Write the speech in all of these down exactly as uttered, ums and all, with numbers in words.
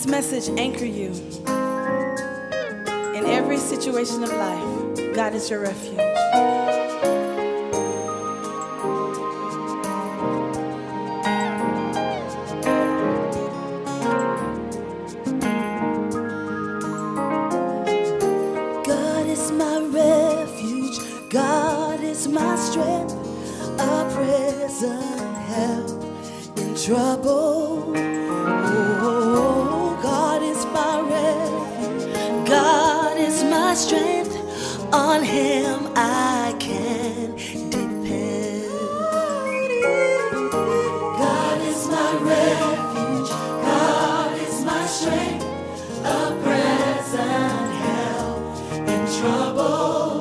message anchor you. In every situation of life, God is your refuge. God is my refuge, God is my strength, a present help in trouble. Oh, God is my refuge, God is my strength, on Him I can depend. God is my refuge, God is my strength, a present help in trouble.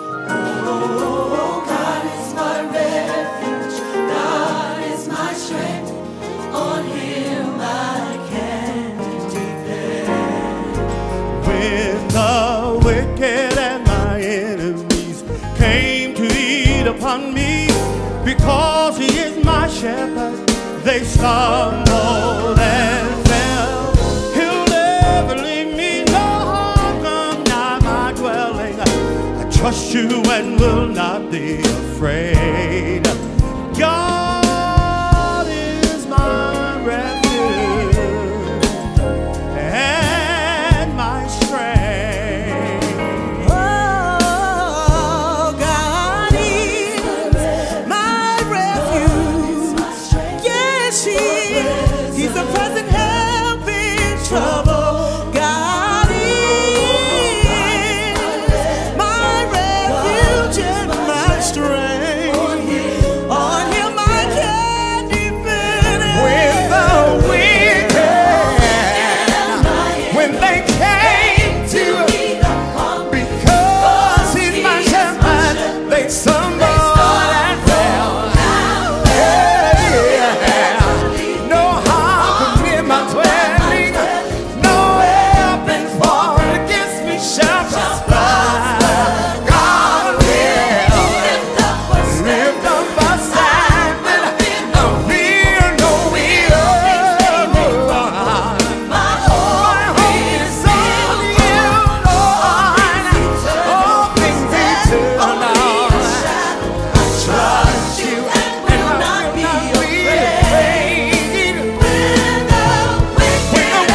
Oh, God is my refuge, God is my strength, on Him I can depend. When the wicked and my enemies came to eat upon me, because He is my shepherd, they stumbled and fell. He'll never leave me, no harm come nigh my dwelling. I trust You and will not be afraid. God is my refuge and my strength. Oh, God is my refuge. Yes, He is. He's a present help in trouble. God is my refuge and my strength. On Him I can depend. When the wicked, when they came to, because He's my shepherd, they stumbled and fell. Yeah. No harm could near my dwelling, no weapon formed against me shall prosper. God will lift up a standard, I fear no evil. My hope is on You, Lord. All things eternal. I trust You and will not be afraid. When the wicked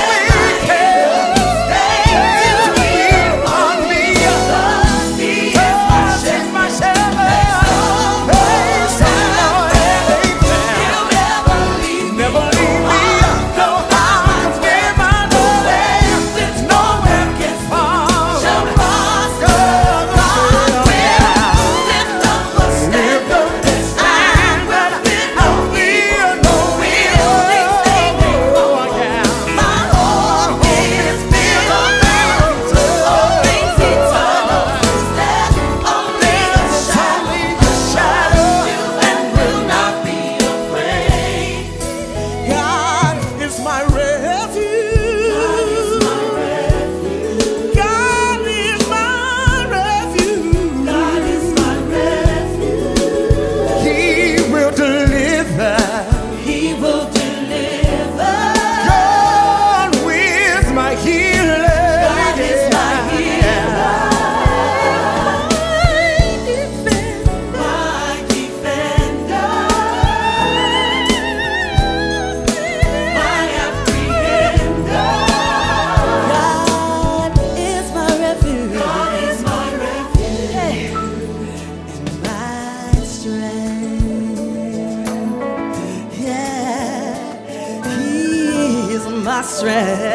came to eat upon me, because He is my shepherd, they stumbled and they fell. Never leave me, no harm comes near my dwelling. No weapon formed shall prosper. God will lift up a standard, I fear no evil. My hope is built on all things eternal. Only the shadow and will not be afraid. God is my refuge. God is my refuge. God is my refuge. He will deliver. He will deliver. God is my healer. God is my healer. My defender. My apprehender. God is my refuge. God is my refuge. And my strength. Yeah. He is my strength.